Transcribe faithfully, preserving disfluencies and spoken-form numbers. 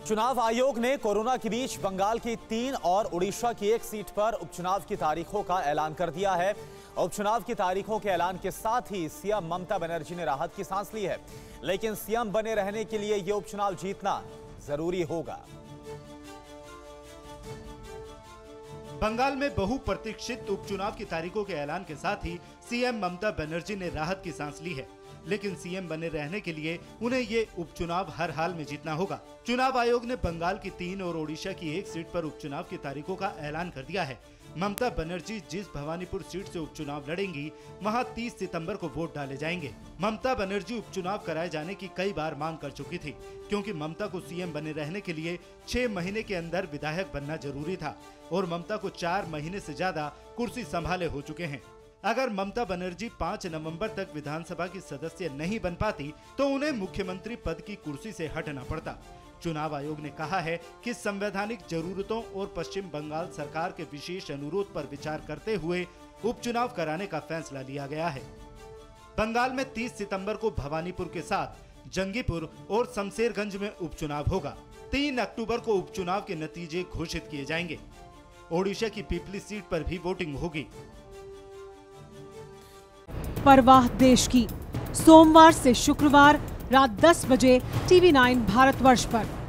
चुनाव आयोग ने कोरोना के बीच बंगाल की तीन और उड़ीसा की एक सीट पर उपचुनाव की तारीखों का ऐलान कर दिया है। उपचुनाव की तारीखों के ऐलान के साथ ही सीएम ममता बनर्जी ने राहत की सांस ली है, लेकिन सीएम बने रहने के लिए यह उपचुनाव जीतना जरूरी होगा। बंगाल में बहुप्रतीक्षित उपचुनाव की तारीखों के ऐलान के साथ ही सीएम ममता बनर्जी ने राहत की सांस ली है, लेकिन सीएम बने रहने के लिए उन्हें ये उपचुनाव हर हाल में जीतना होगा। चुनाव आयोग ने बंगाल की तीन और ओडिशा की एक सीट पर उपचुनाव की तारीखों का ऐलान कर दिया है। ममता बनर्जी जिस भवानीपुर सीट से उपचुनाव लड़ेंगी, वहां तीस सितंबर को वोट डाले जाएंगे। ममता बनर्जी उपचुनाव कराए जाने की कई बार मांग कर चुकी थी, क्योंकि ममता को सीएम बने रहने के लिए छह महीने के अंदर विधायक बनना जरूरी था और ममता को चार महीने से ज्यादा कुर्सी संभाले हो चुके हैं। अगर ममता बनर्जी पाँच नवंबर तक विधानसभा की सदस्य नहीं बन पाती तो उन्हें मुख्यमंत्री पद की कुर्सी से हटना पड़ता। चुनाव आयोग ने कहा है कि संवैधानिक जरूरतों और पश्चिम बंगाल सरकार के विशेष अनुरोध पर विचार करते हुए उपचुनाव कराने का फैसला लिया गया है। बंगाल में तीस सितंबर को भवानीपुर के साथ जंगीपुर और शमशेरगंज में उपचुनाव होगा। तीन अक्टूबर को उपचुनाव के नतीजे घोषित किए जाएंगे। ओडिशा की पिपली सीट पर भी वोटिंग होगी। परवाह देश की, सोमवार से शुक्रवार रात दस बजे टीवी नाइन भारतवर्ष पर।